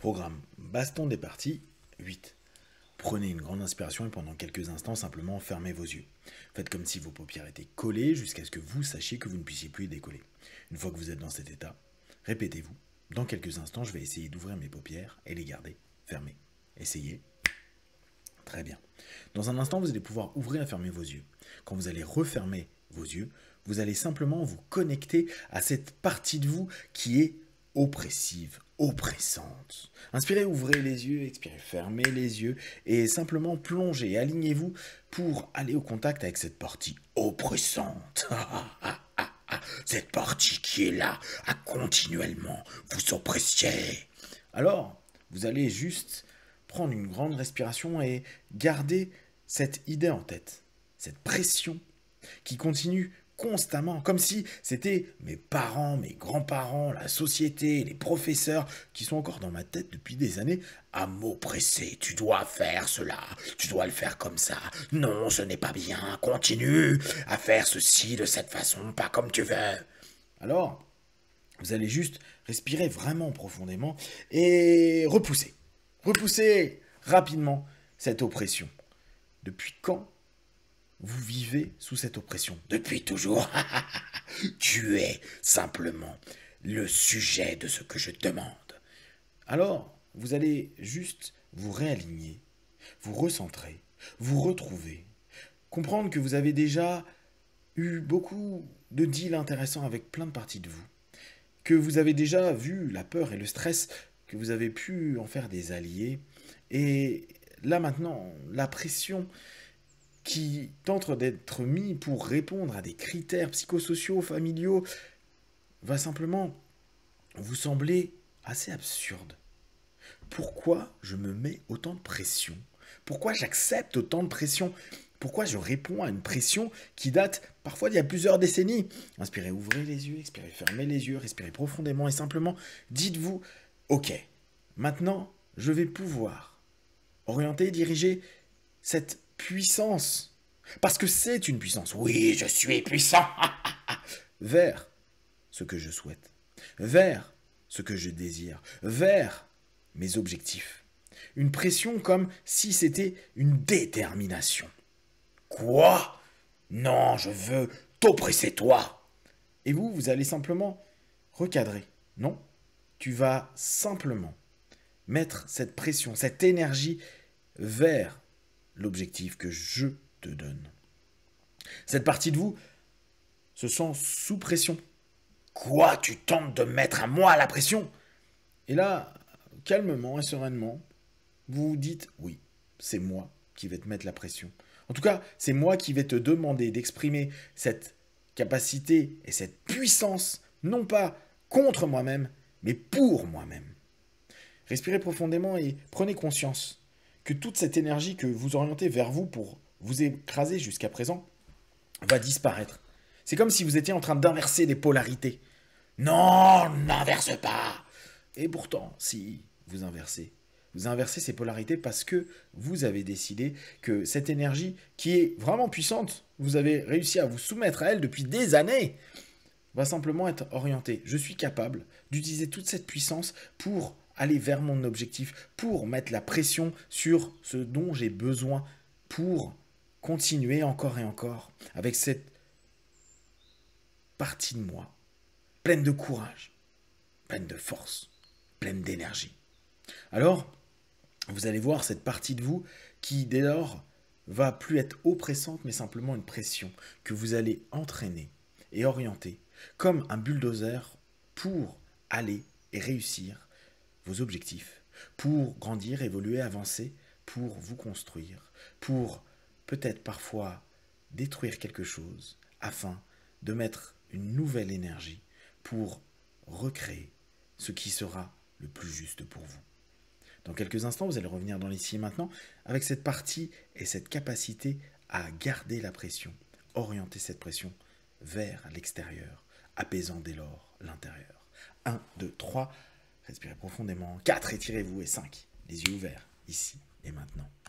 Programme baston des parties 8. Prenez une grande inspiration et pendant quelques instants, simplement fermez vos yeux. Faites comme si vos paupières étaient collées jusqu'à ce que vous sachiez que vous ne puissiez plus les décoller. Une fois que vous êtes dans cet état, répétez-vous. Dans quelques instants, je vais essayer d'ouvrir mes paupières et les garder fermées. Essayez. Très bien. Dans un instant, vous allez pouvoir ouvrir et fermer vos yeux. Quand vous allez refermer vos yeux, vous allez simplement vous connecter à cette partie de vous qui est oppressive, oppressante. Inspirez, ouvrez les yeux, expirez, fermez les yeux et simplement plongez, alignez-vous pour aller au contact avec cette partie oppressante. Cette partie qui est là à continuellement vous oppressiez. Alors, vous allez juste prendre une grande respiration et garder cette idée en tête, cette pression qui continue constamment, comme si c'était mes parents, mes grands-parents, la société, les professeurs qui sont encore dans ma tête depuis des années à m'oppresser. Tu dois faire cela, tu dois le faire comme ça. Non, ce n'est pas bien, continue à faire ceci de cette façon, pas comme tu veux. Alors, vous allez juste respirer vraiment profondément et repousser. Repoussez rapidement cette oppression. Depuis quand vous vivez sous cette oppression? Depuis toujours. Tu es simplement le sujet de ce que je demande. Alors, vous allez juste vous réaligner, vous recentrer, vous retrouver, comprendre que vous avez déjà eu beaucoup de deals intéressants avec plein de parties de vous, que vous avez déjà vu la peur et le stress, que vous avez pu en faire des alliés, et là maintenant, la pression qui tente d'être mis pour répondre à des critères psychosociaux, familiaux, va simplement vous sembler assez absurde. Pourquoi je me mets autant de pression? Pourquoi j'accepte autant de pression? Pourquoi je réponds à une pression qui date parfois d'il y a plusieurs décennies? Inspirez, ouvrez les yeux, expirez, fermez les yeux, respirez profondément et simplement dites-vous, ok, maintenant je vais pouvoir orienter, diriger cette puissance, parce que c'est une puissance, oui, je suis puissant, vers ce que je souhaite, vers ce que je désire, vers mes objectifs. Une pression comme si c'était une détermination. Quoi? Non, je veux t'oppresser toi. Et vous allez simplement recadrer. Non, tu vas simplement mettre cette pression, cette énergie vers l'objectif que je te donne. Cette partie de vous se sent sous pression. Quoi, tu tentes de mettre à moi la pression? Et là, calmement et sereinement, vous vous dites, oui, c'est moi qui vais te mettre la pression. En tout cas, c'est moi qui vais te demander d'exprimer cette capacité et cette puissance, non pas contre moi-même, mais pour moi-même. Respirez profondément et prenez conscience que toute cette énergie que vous orientez vers vous pour vous écraser jusqu'à présent va disparaître. C'est comme si vous étiez en train d'inverser les polarités. Non, n'inverse pas. Et pourtant, si vous inversez ces polarités parce que vous avez décidé que cette énergie qui est vraiment puissante, vous avez réussi à vous soumettre à elle depuis des années, va simplement être orientée. Je suis capable d'utiliser toute cette puissance pour aller vers mon objectif, pour mettre la pression sur ce dont j'ai besoin, pour continuer encore et encore avec cette partie de moi, pleine de courage, pleine de force, pleine d'énergie. Alors, vous allez voir cette partie de vous qui, dès lors, va plus être oppressante, mais simplement une pression que vous allez entraîner et orienter comme un bulldozer pour aller et réussir vos objectifs, pour grandir, évoluer, avancer, pour vous construire, pour peut-être parfois détruire quelque chose afin de mettre une nouvelle énergie pour recréer ce qui sera le plus juste pour vous. Dans quelques instants, vous allez revenir dans l'ici et maintenant avec cette partie et cette capacité à garder la pression, orienter cette pression vers l'extérieur, apaisant dès lors l'intérieur. 1, 2, 3, respirez profondément. 4, étirez-vous. Et 5, les yeux ouverts, ici et maintenant.